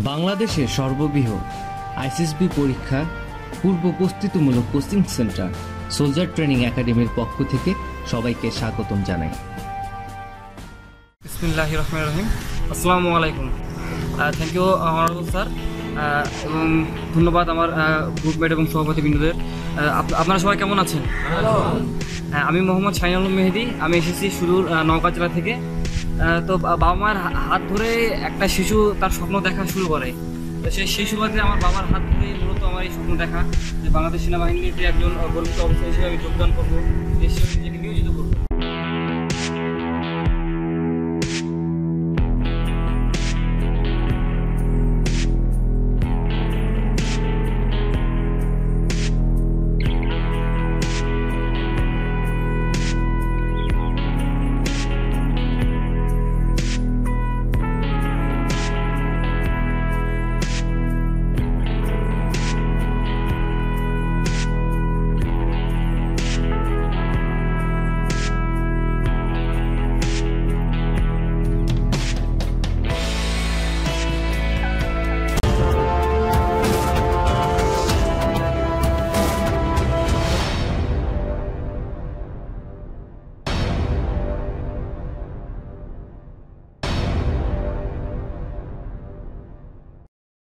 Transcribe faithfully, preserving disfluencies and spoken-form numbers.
বাংলাদেশের সর্ববৃহৎ আইসিএসবি পরীক্ষা পূর্ব প্রস্তুতিমূলক কোচিং সেন্টার সোলজার ট্রেনিং একাডেমির পক্ষ থেকে সবাইকে স্বাগতম জানাই। বিসমিল্লাহির রহমানির রহিম। আসসালামু আলাইকুম। থ্যাংক ইউ অনারেবল স্যার, এবং ধন্যবাদ আমার গ্রুপমেট এবং সভাপতি বিন্দুদের। আপনারা সবাই কেমন আছেন? আমি মোহাম্মদ শাহিন আলম মেহেদি। আমি এসেছি সুদূর নওগাঁ জেলা থেকে। তো বাবা মার হাত ধরে একটা শিশু তার স্বপ্ন দেখা শুরু করে। তো সেই সেই সুবাদে আমার বাবার হাত ধরে মূলত আমার এই স্বপ্ন দেখা যে বাংলাদেশ সেনাবাহিনীতে একজন গর্বিত অফিসার হিসেবে আমি যোগদান করবো, দেশ